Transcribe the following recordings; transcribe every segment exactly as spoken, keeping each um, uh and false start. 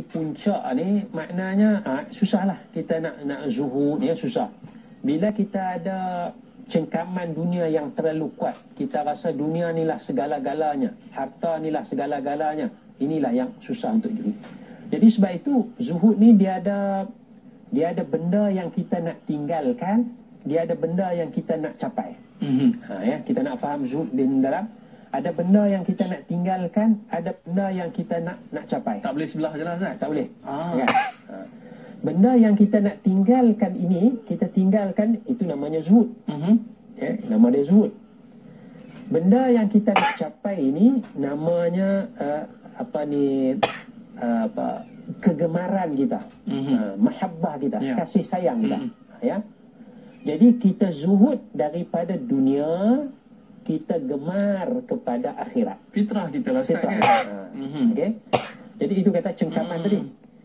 puncak ni maknanya ha, susahlah kita nak nak zuhud ya, susah. Bila kita ada cengkaman dunia yang terlalu kuat, kita rasa dunia inilah segala-galanya, harta inilah segala-galanya, inilah yang susah untuk zuhud. Jadi sebab itu zuhud ni dia ada dia ada benda yang kita nak tinggalkan, dia ada benda yang kita nak capai. Mm-hmm. Ha, ya, kita nak faham zuhud di dalam, ada benda yang kita nak tinggalkan, ada benda yang kita nak nak capai. Tak boleh sebelah je lah, Ustaz? Tak boleh. Ah. Kan? Ha. Benda yang kita nak tinggalkan ini, kita tinggalkan, itu namanya zuhud. Mm-hmm. Ya, nama dia zuhud. Benda yang kita nak capai ini namanya uh, apa ni uh, apa kegemaran kita, mm-hmm. uh, mahabbah kita, yeah. kasih sayang kita. Mm-hmm. Ya. Jadi kita zuhud daripada dunia, kita gemar kepada akhirat. Fitrah kita lah, Ustaz, kan? Ha. Mm-hmm. Okay? Jadi itu kata cengkaman mm-hmm. tadi.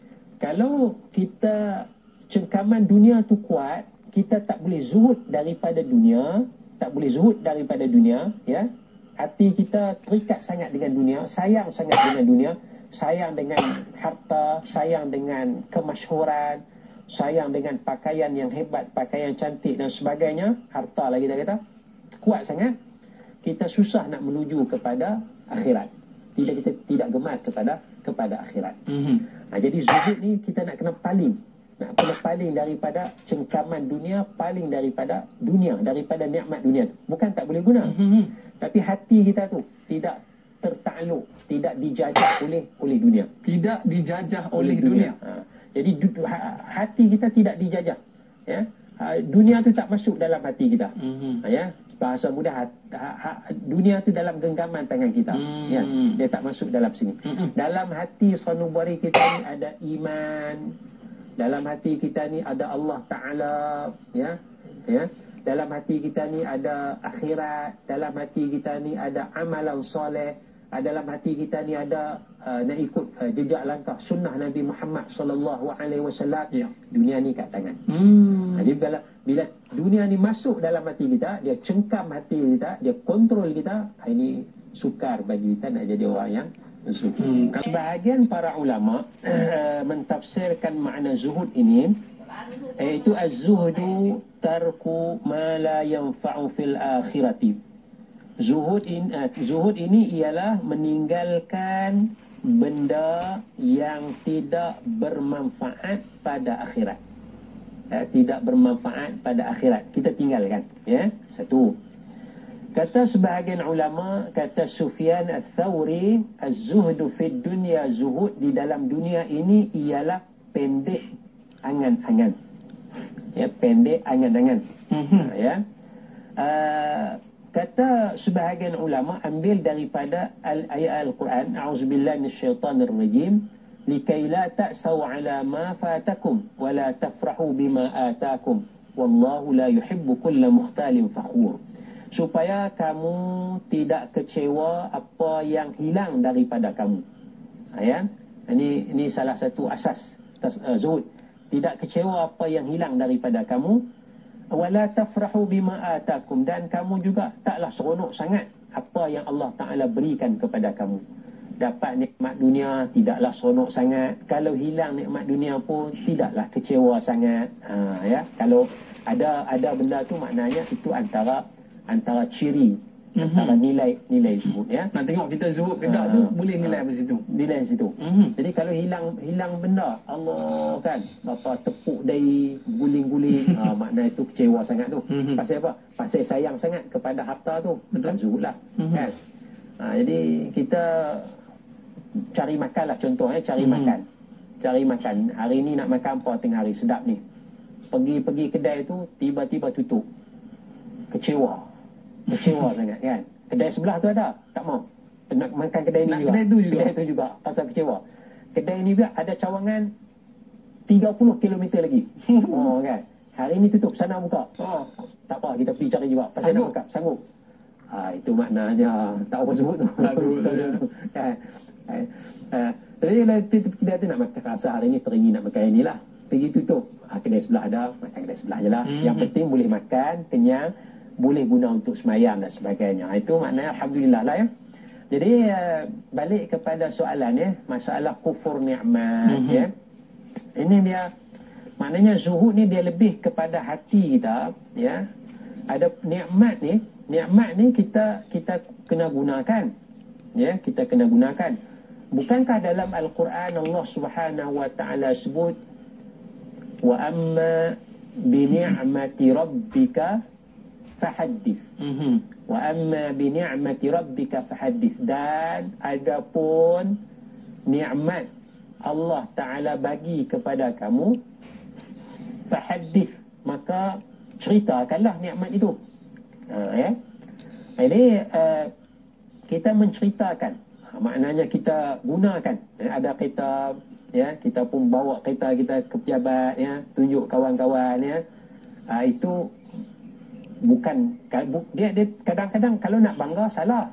Kalau kita cengkaman dunia tu kuat, kita tak boleh zuhud daripada dunia, tak boleh zuhud daripada dunia, ya. Hati kita terikat sangat dengan dunia, sayang sangat dengan dunia, sayang dengan harta, sayang dengan kemasyhuran, sayang dengan pakaian yang hebat, pakaian cantik dan sebagainya, harta lah kita kata, kuat sangat. Kita susah nak menuju kepada akhirat. Tidak, kita tidak gemar kepada kepada akhirat. Mm-hmm. Nah, jadi zuhud ni kita nak kena paling. Nak kena paling daripada cengkaman dunia, paling daripada dunia, daripada nikmat dunia tu. Bukan tak boleh guna. Mm-hmm. Tapi hati kita tu tidak tertakluk, tidak dijajah oleh oleh dunia. Tidak dijajah oleh, oleh dunia. dunia. Ha. Jadi hati kita tidak dijajah. Ya. Dunia tu tak masuk dalam hati kita. Mm-hmm. Ya. Bahasa mudah, ha, ha, dunia tu dalam genggaman tangan kita. Mm. Ya. Dia tak masuk dalam sini. Mm-mm. Dalam hati sanubari kita ni ada iman. Dalam hati kita ni ada Allah Ta'ala. Ya. Ya. Dalam hati kita ni ada akhirat. Dalam hati kita ni ada amalan soleh. Dalam hati kita ni ada uh, nak ikut uh, jejak langkah sunnah Nabi Muhammad sallallahu alaihi wasallam. Ya. Dunia ni kat tangan. Hmm. Jadi bila bila dunia ni masuk dalam hati kita, dia cengkam hati kita, dia kontrol kita, ini sukar bagi kita nak jadi orang yang zuhud. Hmm. Sebahagian para ulama uh, mentafsirkan makna zuhud ini, iaitu az-zuhdu tarku ma la yanfa'u fil akhirati. Zuhud in, uh, zuhud ini ialah meninggalkan benda yang tidak bermanfaat pada akhirat. Uh, tidak bermanfaat pada akhirat. Kita tinggalkan. Ya, satu. Kata sebahagian ulama, kata Sufyan Ats-Tsauri, az-zuhdu fid dunya, zuhud di dalam dunia ini ialah pendek angan-angan. Ya, pendek angan-angan. Mm-hmm. Uh, ya. Uh, Kata sebahagian ulama, ambil daripada ayat Al-Quran, a'udzubillahi minasyaitanir rajim, likai la ta'saw 'ala ma fatakum wa la tafrahu bima atakum wallahu la yuhibbu kulla mukhtalin fakhur. Supaya kamu tidak kecewa apa yang hilang daripada kamu. Ya. Ini ini salah satu asas uh, zuhud. Tidak kecewa apa yang hilang daripada kamu. Wala tafrahu bima atakum, dan kamu juga taklah seronok sangat apa yang Allah Ta'ala berikan kepada kamu. Dapat nikmat dunia tidaklah seronok sangat, kalau hilang nikmat dunia pun tidaklah kecewa sangat. Ha, ya, kalau ada ada benda tu maknanya itu antara antara ciri, mm-hmm. antara nilai-nilai zuhud. Ya, nak tengok kita zuhud ke tak, ha, tu boleh nilai apa situ. Nilai situ. Mm-hmm. Jadi kalau hilang hilang benda, Allah kan, apa tepuk dari guling-guling, ha, makna itu kecewa sangat tu. Mm-hmm. Pasal apa? Pasal sayang sangat kepada harta tu. Bukan zuhud lah. Mm-hmm. Kan? Ha, jadi kita cari makan lah, contohnya cari mm-hmm. makan. Cari makan. Hari ni nak makan apa tengah hari sedap ni. Pergi-pergi kedai tu tiba-tiba tutup. Kecewa. Kecewa sangat kan. Kedai sebelah tu ada, tak mau. Nak makan kedai ni nak juga. Kedai tu juga. Kedai tu juga pasal kecewa. Kedai ni juga ada cawangan tiga puluh kilometer lagi. Oh kan. Hari ni tutup, sana buka. Oh, tak apa, kita pergi cari juga. Pasal nak buka, sanggup. Ha, itu maknanya tak apa sebut tu. Kan. Tapi kalau kedai tu nak makan rasa hari ni teringin nak makan inilah. Pergi tutup. Ha, kedai sebelah ada, makan kedai sebelah je lah. Hmm. Yang penting boleh makan, kenyang, boleh guna untuk semayang dan sebagainya. Itu maknanya alhamdulillah lah ya. Jadi uh, balik kepada soalan ya, masalah kufur nikmat mm-hmm. ya. Ini dia maknanya zuhud ni dia lebih kepada hati kita ya. Ada nikmat ni, nikmat ni kita kita kena gunakan. Ya, kita kena gunakan. Bukankah dalam Al-Quran Allah Subhanahu wa taala sebut wa amma bi ni'mati rabbika fahaddits. Mm-hmm. Wa amma bi ni'mati rabbika fahaddits. Dan adapun nikmat Allah Taala bagi kepada kamu, fahaddits, maka ceritakanlah nikmat itu. Ha, ya. Ini uh, kita menceritakan, ha, maknanya kita gunakan. Ya, ada kitab, ya, kita pun bawa kereta kita ke pejabat, ya, tunjuk kawan-kawan, ya. Ha, itu bukan dia dia kadang-kadang kalau nak bangga salah.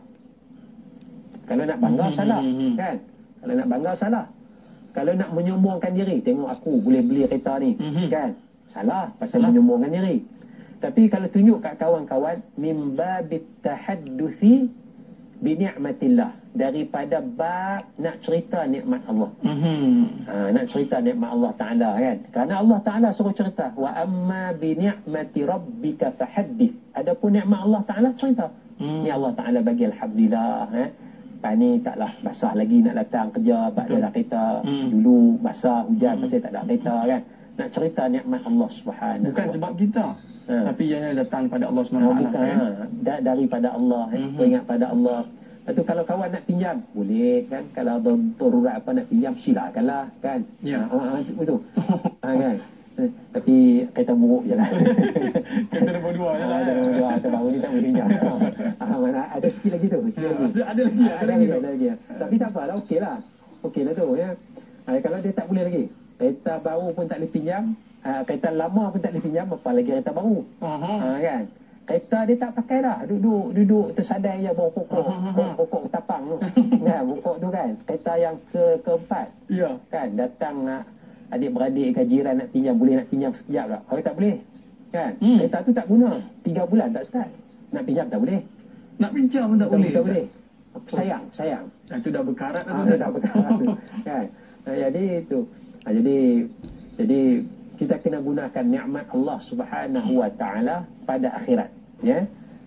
Kalau nak bangga hmm, salah, hmm, kan? Kalau nak bangga salah. Kalau nak menyombongkan diri, tengok aku boleh beli kereta ni, hmm, kan? Salah pasal salah. Menyombongkan diri. Tapi kalau tunjuk kat kawan-kawan mim babit tahadduthi bi ni'matillah, daripada bab nak cerita nikmat Allah. Mm-hmm. Ha, nak cerita nikmat Allah Taala, kan? Kerana Allah Taala suruh cerita wa amma bi ni'mati rabbika fahaddits. Adapun nikmat Allah Taala cerita. Mm. Ni Allah Taala bagi, alhamdulillah, eh. Lepas ni taklah basah lagi nak datang kerja, bab dah kereta. Mm. Dulu basah hujan mm. pasal tak ada kereta, kan? Nak cerita nikmat Allah Subhanahu. Bukan sebab kita. Ha. Tapi ianya datang daripada Allah Subhanahu Wa Taala. Ha, da- daripada Allah, eh. Mm-hmm. Teringat pada Allah. Lepas tu kalau kawan nak pinjam, boleh, kan? Kalau ada darurat apa nak pinjam, silakanlah, kan? Ya. Ha, itu betul. Ha, kan? Tapi kereta buruk je lah. Kereta nombor dua je lah. Kereta nombor dua, kereta baru ni tak boleh pinjam. Ha, mana, ada sikit lagi tu. Sikit lagi. Ada, ada lagi. Ha, ada, ada lagi, ada lagi. Tapi tak apalah, okey lah. Okey lah tu, ya. Ha, kalau dia tak boleh lagi, kereta baru pun tak boleh pinjam, ha, kereta lama pun tak boleh pinjam, apa lagi kereta baru. Uh-huh. Ha, kan? Kereta dia tak pakai dah. Duduk duduk tersadai je bawah pokok. Uh-huh. Pokok ketapang tu. Kan, pokok tu, kan. Kereta yang ke keempat. Ya. Yeah. Kan, datang nak adik-beradik ke jiran nak pinjam, boleh nak pinjam sekejap tak? Kalau tak boleh. Kan? Hmm. Kereta tu tak guna. Tiga bulan tak start. Nak pinjam tak boleh. Nak pinjam pun tak, tak boleh. Tak boleh. Sayang, sayang. Itu dah berkarat dah. Ha, dah berkarat tu. Kan? Ha, jadi itu. Ha, jadi jadi kita kena gunakan nikmat Allah Subhanahu wa taala pada akhirat, ya.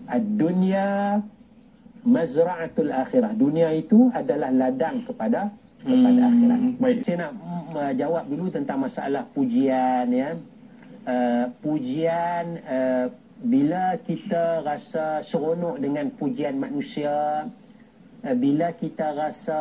Ad-dunya mazra'atul akhirah. Dunia itu adalah ladang kepada kepada hmm, akhirat. Baik. Saya nak uh, jawab dulu tentang masalah pujian, ya. Uh, pujian uh, bila kita rasa seronok dengan pujian manusia, uh, bila kita rasa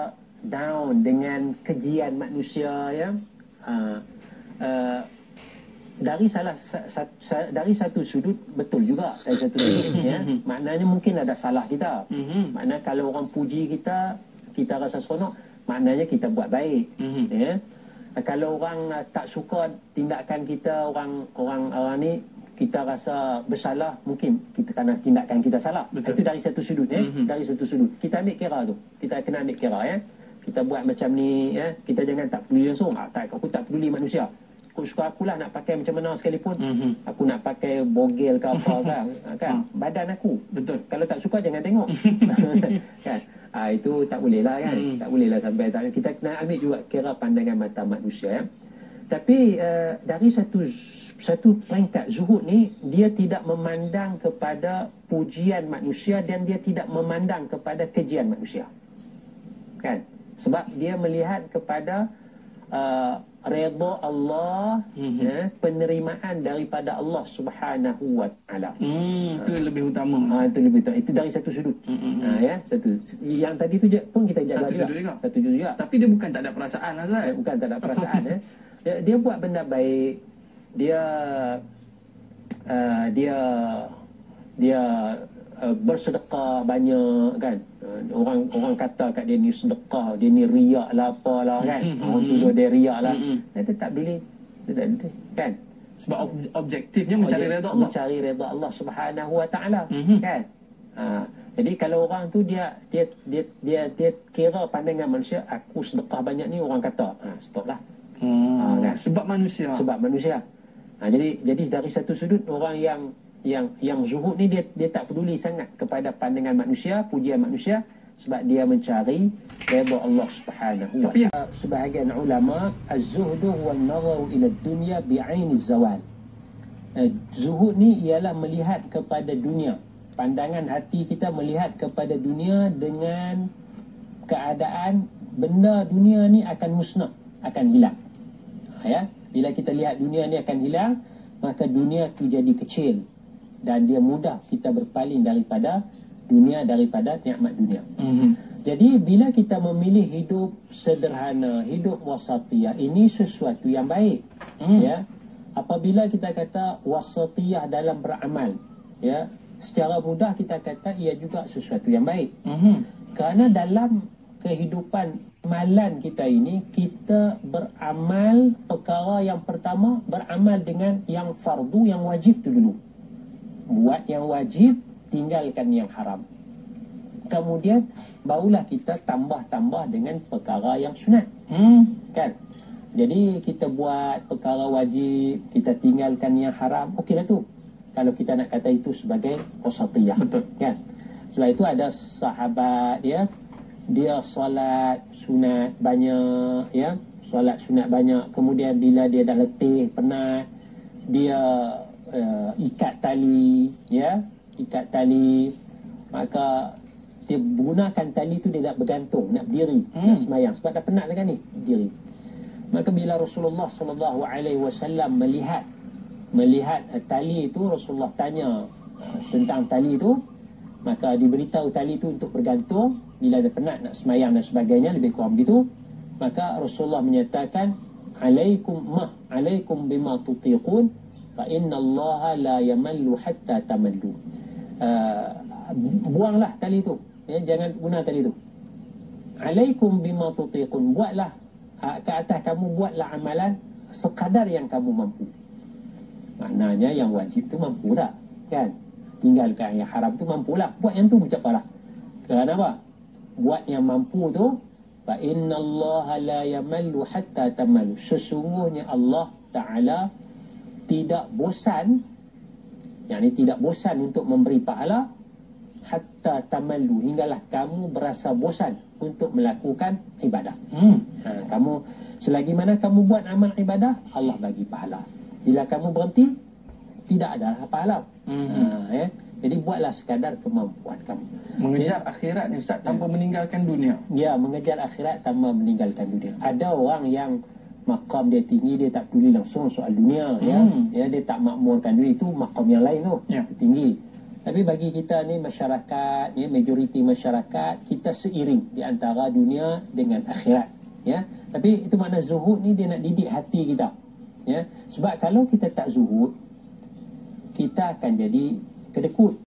down dengan kejian manusia, ya. Uh, uh, dari salah sa, sa, sa, dari satu sudut betul juga, dari satu sudut, ya. Maknanya mungkin ada salah kita. Maknanya kalau orang puji kita, kita rasa seronok, maknanya kita buat baik. Ya. Kalau orang uh, tak suka tindakan kita, orang orang orang ni, kita rasa bersalah, mungkin kita kerana tindakan kita salah. Betul. Itu dari satu sudut, ya. Mm-hmm. Dari satu sudut. Kita ambil kira tu. Kita kena ambil kira, ya. Kita buat macam ni, ya. Kita jangan tak peduli langsung. Ah, tak, aku tak peduli manusia. Aku suka akulah nak pakai macam mana sekalipun. Mm-hmm. Aku nak pakai bogel ke apa kan, kan? Badan aku. Betul. Kalau tak suka jangan tengok. Kan? Ah, itu tak boleh lah, kan? Mm. Tak boleh lah sampai tak. Kita kena ambil juga kira pandangan mata manusia, ya. Tapi uh, dari satu satu peringkat zuhud ni, dia tidak memandang kepada pujian manusia dan dia tidak memandang kepada kejian manusia. Kan? Sebab dia melihat kepada uh, redha Allah, mm-hmm. ya, penerimaan daripada Allah Subhanahu wa taala. Hmm, itu ha. lebih utama. Ha, itu lebih utama. Itu dari satu sudut. Mm-hmm. Ha, ya, satu. Yang tadi tu je pun kita jaga satu juga. Sudut juga. Satu sudut juga. Tapi dia bukan tak ada perasaan, Azhar. Ya, bukan tak ada perasaan, ya. Dia, dia buat benda baik. Dia uh, dia dia uh, bersedekah banyak, kan. Uh, orang orang kata kat dia ni sedekah, dia ni riak lah apalah, kan. Orang tuduh dia riak lah. Dia tak boleh. Dia tak boleh, kan. Sebab ob- objektifnya mencari redha Allah. Mencari redha Allah Subhanahu wa taala, kan. Ha, jadi kalau orang tu dia dia dia dia dia kira pandangan manusia, aku sedekah banyak ni, orang kata, ha, stop lah. Hmm, ha, kan? Sebab manusia. Sebab manusia. Ha, jadi jadi dari satu sudut, orang yang yang yang zuhud ni dia dia tak peduli sangat kepada pandangan manusia, pujian manusia, sebab dia mencari redha Allah Subhanahu wa taala. Sebahagian ulama, az-zuhdu huwa an-nazaru ila ad-dunya bi'ain az-zawal. Zuhud ni ialah melihat kepada dunia. Pandangan hati kita melihat kepada dunia dengan keadaan benda dunia ni akan musnah, akan hilang. Ya, bila kita lihat dunia ni akan hilang, maka dunia tu jadi kecil dan dia mudah kita berpaling daripada dunia, daripada nikmat dunia. Mm-hmm. Jadi bila kita memilih hidup sederhana, hidup wasatiyah, ini sesuatu yang baik. Mm. Ya, apabila kita kata wasatiyah dalam beramal, ya, secara mudah kita kata ia juga sesuatu yang baik. Mm-hmm. Kerana dalam kehidupan amalan kita ini, kita beramal perkara yang pertama, beramal dengan yang fardu, yang wajib tu dulu. Buat yang wajib, tinggalkan yang haram. Kemudian barulah kita tambah-tambah dengan perkara yang sunat. Hmm. Kan? Jadi kita buat perkara wajib, kita tinggalkan yang haram, okeylah tu. Kalau kita nak kata itu sebagai wasatiyah. Betul. Kan? Sebab itu ada sahabat dia, dia solat sunat banyak, ya, solat sunat banyak. Kemudian bila dia dah letih, penat, dia uh, ikat tali, ya, ikat tali, maka dia gunakan tali tu, dia nak bergantung, nak berdiri, hmm. nak semayang sebab dah penat kan ni, berdiri. Maka bila Rasulullah sallallahu alaihi wasallam melihat melihat uh, tali itu, Rasulullah tanya uh, tentang tali itu, maka diberitahu tali itu untuk bergantung bila dia penat nak semayang dan sebagainya, lebih kurang begitu. Maka Rasulullah menyatakan, alaikum ma alaikum bima tutiqun fa inna Allah la yamallu hatta tamallu. Uh, buanglah tali itu, ya, jangan guna tali itu. Alaikum bima tutiqun, buatlah uh, ke atas kamu, buatlah amalan sekadar yang kamu mampu. Maknanya yang wajib tu mampu tak, kan? Tinggalkan yang haram tu mampulah. Buat yang tu macam apalah. Kerana apa? Buat yang mampu tu, fa innallaha la yamallu hatta tamallu. Sesungguhnya Allah Ta'ala tidak bosan, yakni tidak bosan untuk memberi pahala, hatta tamallu, hinggalah kamu berasa bosan untuk melakukan ibadah. Hmm. Ha, kamu selagi mana kamu buat amal ibadah, Allah bagi pahala. Bila kamu berhenti, tidak ada pahala. Mm-hmm. Ha, ya. Jadi buatlah sekadar kemampuan kamu. Mengejar ya. Akhirat ni Ustaz, tanpa ya. meninggalkan dunia. Ya, mengejar akhirat tanpa meninggalkan dunia. Ada orang yang makam dia tinggi, dia tak peduli langsung soal dunia. Mm. Ya. Ya, dia tak makmurkan dunia, itu makam yang lain tu. Ya. Itu tinggi. Tapi bagi kita ni masyarakat, ya, majoriti masyarakat, kita seiring di antara dunia dengan akhirat. Ya. Tapi itu makna zuhud ni dia nak didik hati kita. Ya. Sebab kalau kita tak zuhud, kita akan jadi kedekut.